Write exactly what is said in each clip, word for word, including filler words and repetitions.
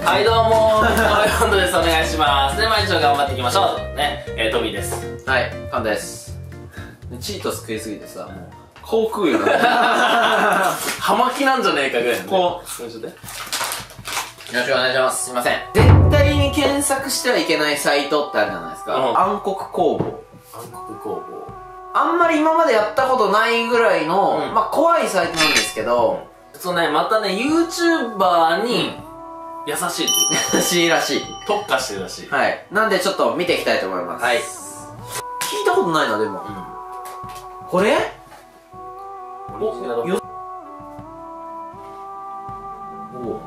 はいどうもー、カンタです。お願いします。で、毎日頑張っていきましょうね。えー、トミーです。 はい、カンタです。チートス食いすぎてさ、もう顔食うよな。 葉巻なんじゃねえかぐらいの、ね、 こう、 よろしくお願いします。すいません。絶対に検索してはいけないサイトってあるじゃないですか。うん、暗黒工房。 暗黒工房。 あんまり今までやったことないぐらいの、うん、まあ怖いサイトなんですけど、 そうね、またね、YouTuber に優しいというか、 優しいらしい。 特化してるらしい。 はい。なんでちょっと見ていきたいと思います。はい。聞いたことないな、でも。うん、これお、よ、お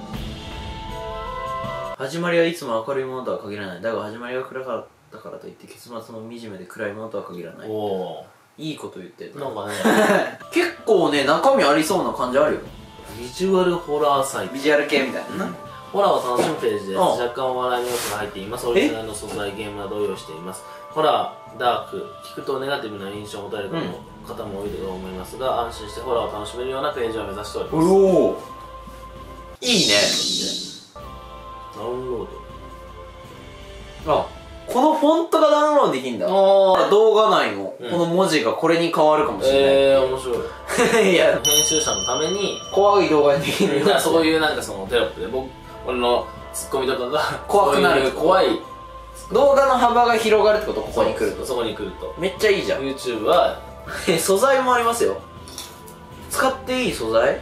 始まりはいつも明るいものとは限らない。だが始まりが暗かったからといって結末の惨めで暗いものとは限らない。おいいこと言ってる。 なんかね結構ね、中身ありそうな感じあるよ。 ビジュアルホラーサイト。 ビジュアル系みたいな、うん、 ホラーを楽しむページです。若干笑いの要素が入っています。オリジナルの素材、ゲームなどを用意しています。ホラー、ダーク、聞くとネガティブな印象を持たれる方も多いと思いますが、安心してホラーを楽しめるようなページを目指しております。おお、 いいね。 ダウンロード。あ、このフォントがダウンロードできるんだ。動画内のこの文字がこれに変わるかもしれない。えー、面白い。いや、 編集者のために怖い動画にできる。 そういうなんかそのテロップで僕、俺のツッコミとかが怖くなる。 怖い動画の幅が広がるってこと？ここに来ると。 そこに来るとめっちゃいいじゃん。 YouTube は素材もありますよ。使っていい素材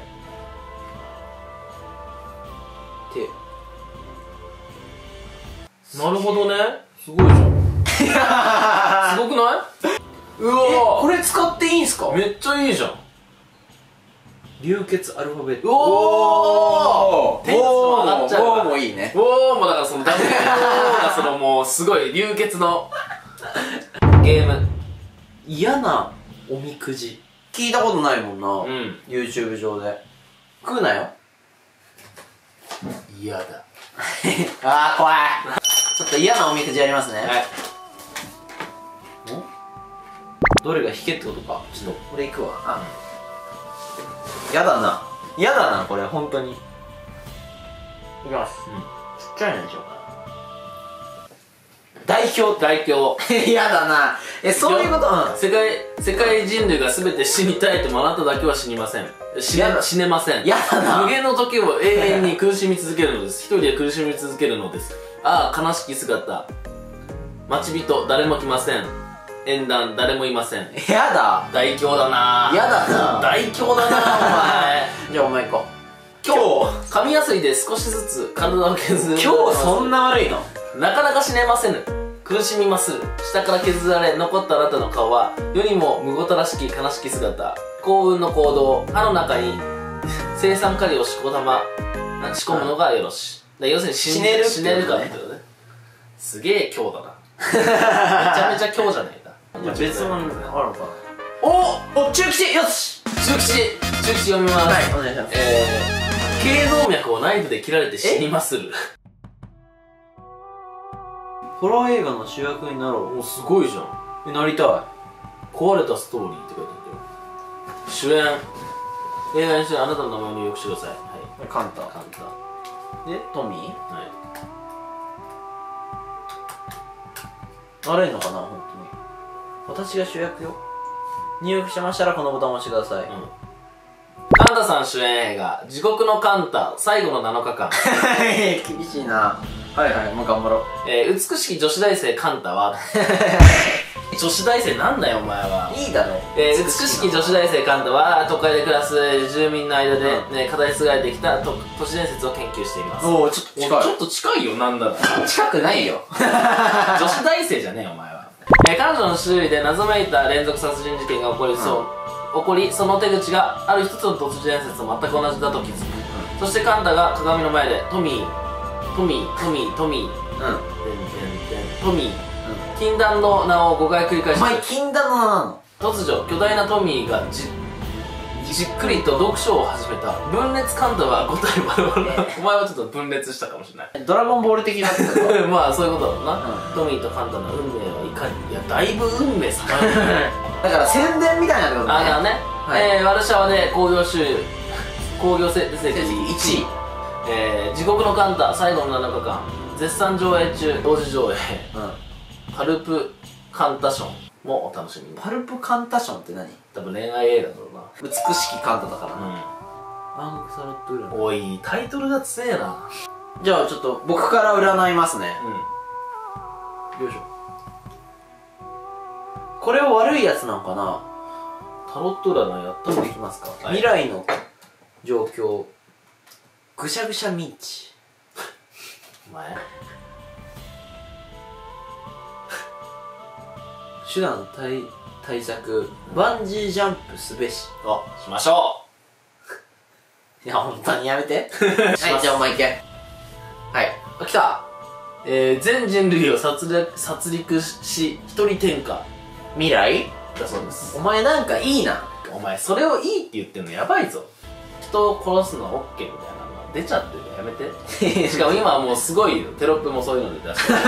ってなるほどね。すごいじゃん。すごくない？うわ、 これ使っていいんすか？ めっちゃいいじゃん。 流血アルファベット。 おお、 テンション上がっちゃう。おーもいいね。 おーもだからそのダメがそのもうすごい流血のゲーム。 嫌なおみくじ聞いたことないもんな。うん、YouTube 上で食うなよ。 嫌だ。 あー怖い。ちょっと嫌なおみくじやりますね。はい。どれが引けってことか。ちょっとこれいくわ。あ、やだな。やだな、これ、本当に。いきます。うん。ちっちゃいのにしようかな。代表代表。 やだな。え、そういうこと。うん。 世界、世界人類が全て死にたいともあなただけは死にません。死ね、死ねません。 やだな。 無限の時を永遠に苦しみ続けるのです。一人で苦しみ続けるのです。ああ、悲しき姿。待ち人、誰も来ません。縁談、誰もいません。 やだ。 大凶だな。 やだな。 大凶だな、お前。 じゃあお前行こう。 今日、紙やすりで少しずつ体を削る。 今日そんな悪いの？ なかなか死ねませぬ。苦しみまする。下から削られ、残ったあなたの顔は、世にもむごたらしき悲しき姿。幸運の行動、歯の中に青酸カリをしこたま、仕込むのがよろしい。要するに死ねる、死ねるかってことね。すげえ強だな。めちゃめちゃ強じゃねえか。 別物あるのかな。おお、中吉、よし。 中吉、中吉読みます。はい、お願いします。えー、頸動脈をナイフで切られて死にまする。 ホラー映画の主役になろう。 お、すごいじゃん。 え、なりたい。 壊れたストーリーって書いてあるよ。主演、映画にしてあなたの名前を入力してください。はい。 カンタ。 カンタ。 で、トミー。 はい。 なれんのかな、本当に。私が主役よ。入力しましたらこのボタンを押してください。うん。 カンタさん主演映画、地獄のカンタ、最後のなのかかん。 厳しいな。はいはい、もう頑張ろう。 えー、美しき女子大生カンタは、女子大生なんだよお前は。 いいだろ。 えー、美しき女子大生カンタは、都会で暮らす住民の間で、ね、語り継がれてきた都市伝説を研究しています。 おー、ちょっと近い。 ちょっと近いよ、なんだろう。 近くないよ。 女子大生じゃねえよ、お前は。えー、彼女の周囲で謎めいた連続殺人事件が起こりそう、うん、起こり、その手口がある一つの都市伝説と全く同じだと気づく。うん、そしてカンタが鏡の前で、トミー、トミー、トミー、トミー、うん、トミー、禁断の名をごかい繰り返して、 お前禁断の名なの？ 突如、巨大なトミーがじじっくりと読書を始めた。分裂カンタはご体バラバラ。お前はちょっと分裂したかもしれない。 ドラゴンボール的なってこと？ まあそういうことだろうな、うん、トミーとカンタの運命はいかに。いや、だいぶ運命様よ。 だから宣伝みたいなってことね。 あ、だからね、はい、えー、ワルシャワで興行収工業成績いちい、 えー、地獄のカンタ最後のなのかかん絶賛上映中同時上映、うん、パルプカンタションもお楽しみに。 パルプカンタションって何？ 多分恋愛映画だろうな。 美しきカンタだからな。うん。 暗黒サロット占い。おい、タイトルが強えな。 じゃあちょっと僕から占いますね。うん。よいしょ。これは悪いやつなのかな？ タロット占いやったのできますか？はい、未来の状況。ぐしゃぐしゃミンチ。 お前手段対対策、バンジージャンプすべし。 あ、しましょう。いや、本当にやめて。はい、じゃあお前行け。はい。あ、来た。 えー、全人類を殺戮、殺戮し、一人天下。 未来だそうです。 お前なんかいいな。 お前、それをいいって言ってんのやばいぞ。人を殺すのは OK みたいなのが出ちゃってるのやめて。しかも今はもうすごいよ。テロップもそういうので出してる。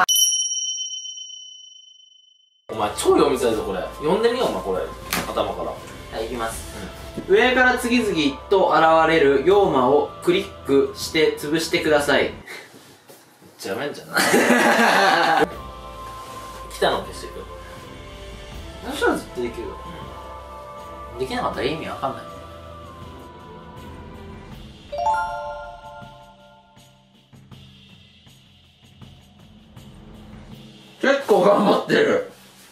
お前超読みづらいぞこれ。読んでみようお前これ頭から。 はい、いきます、うん、上から次々と現れる妖魔をクリックして潰してください。めっちゃやめんじゃない来たの消していく。 そしたらずっとできるよ、うん、できなかったら意味わかんない。結構頑張ってる。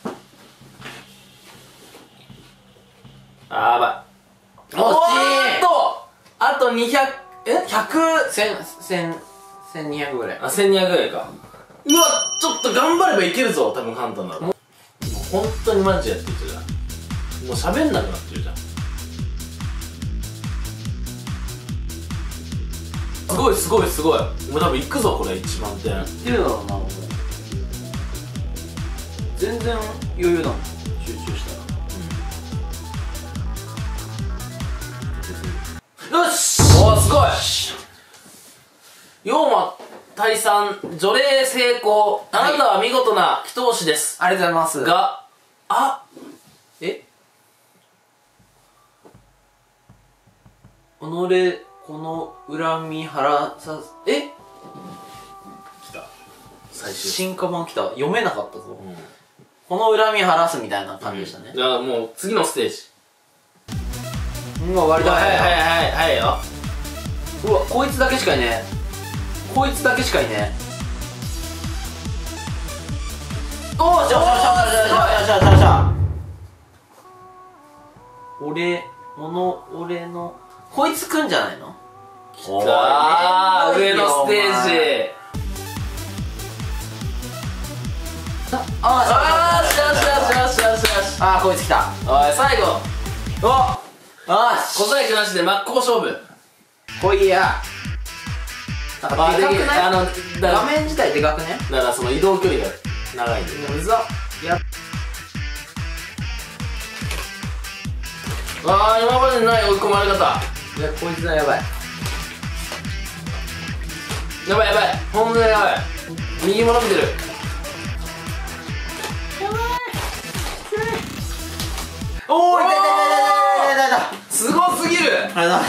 あーばい。おっとあとにひゃく、えひゃく、 せん、せん、せんにひゃくぐらい。 あ、せんにひゃくぐらいか。うわちょっと頑張ればいけるぞ多分簡単なの。もう本当にマジやってるじゃん。もう喋んなくなってるじゃん。すごいすごいすごい。もう多分いくぞこれいちまんてん。いってるだろうな。もう全然余裕だもん集中したら。よしおーすごい。妖魔退散除霊成功。あなたは見事な祈祷師です。 ありがとうございますが、あえ己この恨み晴らさず、え来た最終進化版来た。読めなかったぞ、うん、この恨み晴らすみたいな感じでしたね。 じゃあもう次のステージ。 もう終わりだ。 はいはいはいはいよ。 うわこいつだけしかいねえ。こいつだけしかいねえ。おーしゃしゃしゃしゃしゃしゃしゃしゃ。俺もの俺のこいつくんじゃないの。 おーあー上のステージ。あーしゃしゃしゃしゃしゃしゃ。 あーこいつ来た。 おい最後おあー小細工なしで真っ向勝負。 来いや。でかくない？あの画面自体でかくね。 だからその移動距離が長いんで。 うざっ。やっあー今までにない追い込まれ方。 いやこいつはやばい。 やばいやばいほんとにやばい。右も伸びてる。 やばいおーいたいたいたいたいたいた。 すごすぎる。 ありがとうございます。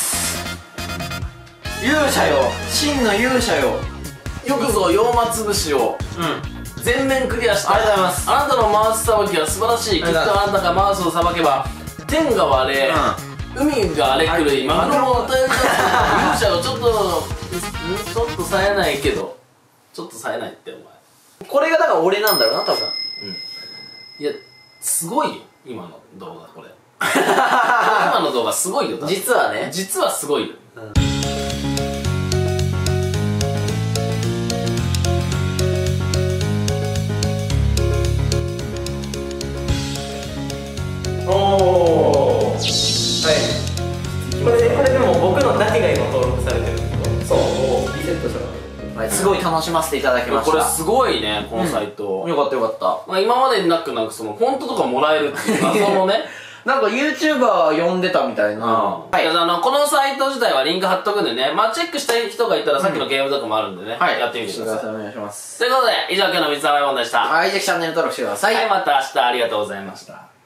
勇者よ真の勇者よ。 よくぞ妖魔潰しをうん全面クリアした。 ありがとうございます。 あなたのマウスさばきは素晴らしい。きっとあなたがマウスをさばけば天が割れ、うん、海が荒れ狂い、マグロも与える勇者をちょっとちょっと冴えないけどちょっと冴えないってお前。 これがだから俺なんだろうな多分。うんいやすごいよ今の動画これ今の動画すごいよ実はね。 実はすごいよ、うんおおはいこれこれでも僕のだけが今登録されてるんだけどそうリセットしたら、 はい、すごい楽しませていただきました。 これすごいねこのサイト、 うん、よかったよかった、 まあ、今までになくなんかそのフォントとかもらえるっていう謎のねなんか YouTuber 呼んでたみたいな、うん、 はい、あのこのサイト自体はリンク貼っとくんでね、まあチェックしたい人がいたらさっきのゲームとかもあるんでね、うん、はい、やってみてください。お願いします。ということで以上今日の水溜りボンでした。 はい、ぜひチャンネル登録してください。 はい、また明日ありがとうございました。